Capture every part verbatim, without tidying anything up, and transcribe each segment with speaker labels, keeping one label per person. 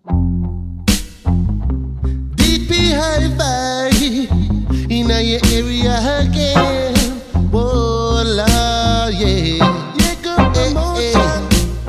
Speaker 1: D P Hi-Fi in your area again. Oh, Lord, yeah. Yeah, go promotion.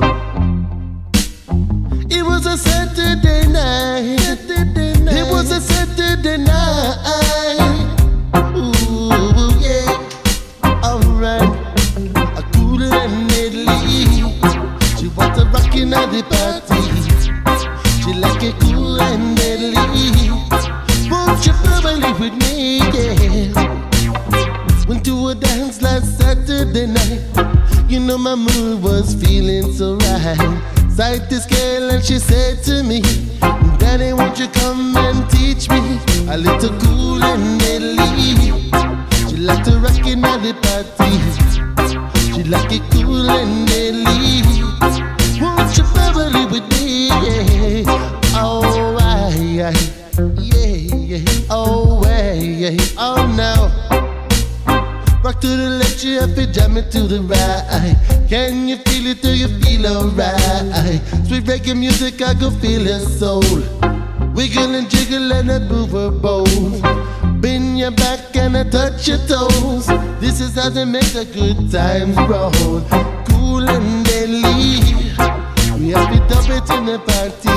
Speaker 1: It was a Saturday night. Saturday night. It was a Saturday night. Ooh, yeah. Alright. A cool and deadly. She was a rockin' at the party. She like it cool and deadly. Won't you family with me, yeah? Went to a dance last Saturday night. You know my mood was feeling so right. Sight this girl and she said to me, Daddy, won't you come and teach me a little cool and deadly? She like to rock it at the party. She like it cool and deadly. Won't you family with me, yeah? Oh, I, I, yeah, yeah. Oh, I, yeah. Oh, now. Rock to the left, you have to jam it to the right. Can you feel it? Do you feel alright? Sweet reggae music, I can feel your soul. Wiggle and jiggle and I move her bones. Bend your back and I touch your toes. This is how they make the good times roll. Cool and deadly. We have to dub it in the party.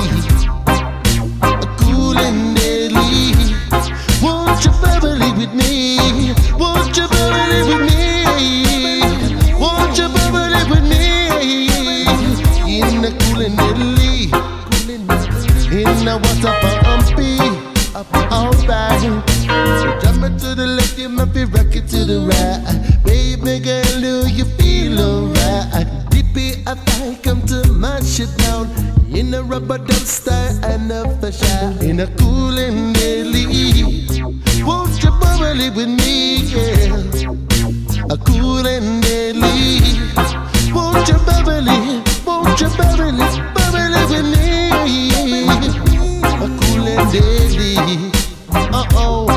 Speaker 1: Cool and deadly. Won't you family with me? Won't you family with me? Won't you family with me? In the cool and deadly. In the water for humpy. Alright. So jump it to the left, you might be rock it to the right. Baby girl, do you feel alright? D P F I come to my shit down. In a rubber dub style and a fashion. In a cool and deadly. Won't you bubbly with me, yeah? A cool and deadly. Won't you bubbly? Won't you bubbly? Bubbly with me. A cool and deadly. Uh oh.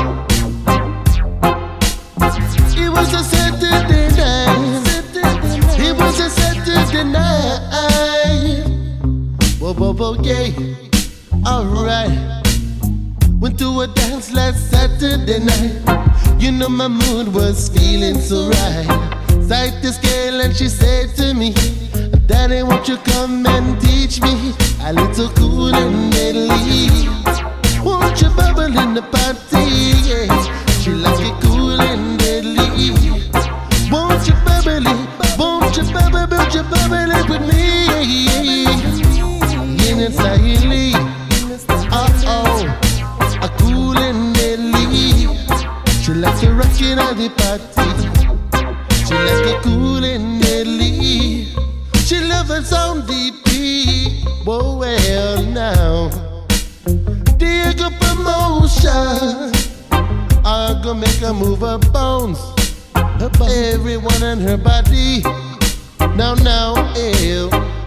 Speaker 1: It was a Saturday night. It was a Saturday night. Whoa, whoa, whoa, yeah. Alright. Went to a dance last Saturday night. You know my mood was feeling so right. Sight this girl and she said to me, Daddy, won't you come and teach me a little cool and deadly? Won't you bubble in the party? Yeah. She like it cool and deadly. Won't you bubbly? Won't you bubble? Won't you bubble with me? In it silently. Uh oh. A cool and deadly. She like to rock it at the party. She like it cool and deadly. She love the sound D P. Whoa, well now. Dig a promotion. I'm gonna make her move her bones. Her bones. Everyone in her body. Now, now, ew.